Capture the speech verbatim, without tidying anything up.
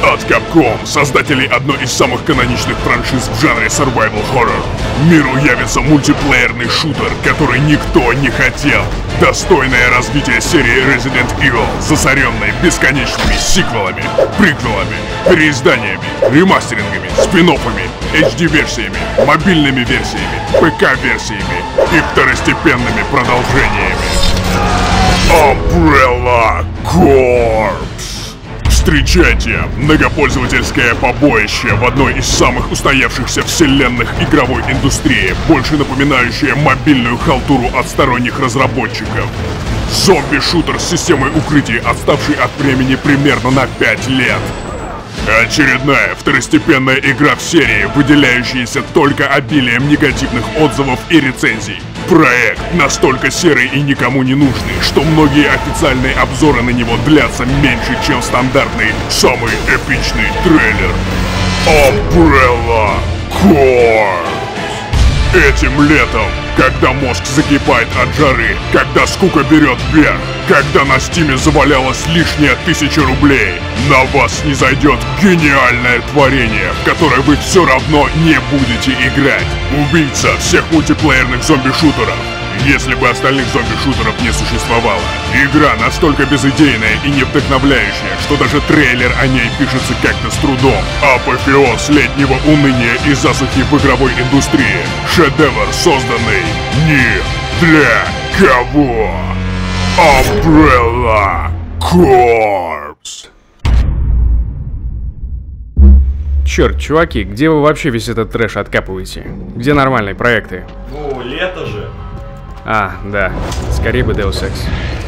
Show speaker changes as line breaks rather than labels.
От Capcom, создателей одной из самых каноничных франшиз в жанре survival horror, миру явится мультиплеерный шутер, который никто не хотел. Достойное развитие серии Resident Evil, засоренной бесконечными сиквелами, приквелами, переизданиями, ремастерингами, спин-оффами, эйч ди-версиями, мобильными версиями, пэ ка-версиями и второстепенными продолжениями. Umbrella Corps. Встречайте, многопользовательское побоище в одной из самых устоявшихся вселенных игровой индустрии, больше напоминающее мобильную халтуру от сторонних разработчиков. Зомби-шутер с системой укрытий, отставший от времени примерно на пять лет. Очередная второстепенная игра в серии, выделяющаяся только обилием негативных отзывов и рецензий. Проект настолько серый и никому не нужный, что многие официальные обзоры на него длятся меньше, чем стандартный самый эпичный трейлер. Umbrella Corps. Этим летом, когда мозг закипает от жары, когда скука берет вверх, когда на стиме завалялась лишняя тысяча рублей, на вас не зайдет гениальное творение, в которое вы все равно не будете играть. Убийца всех мультиплеерных зомби-шутеров. Если бы остальных зомби-шутеров не существовало. Игра настолько безыдейная и не вдохновляющая, что даже трейлер о ней пишется как-то с трудом. Апофеоз летнего уныния и засухи в игровой индустрии. Шедевр, созданный не для кого. Umbrella Corps.
Черт, чуваки, где вы вообще весь этот трэш откапываете? Где нормальные проекты?
Ну, лето же.
А, да, скорее бы Deus Ex.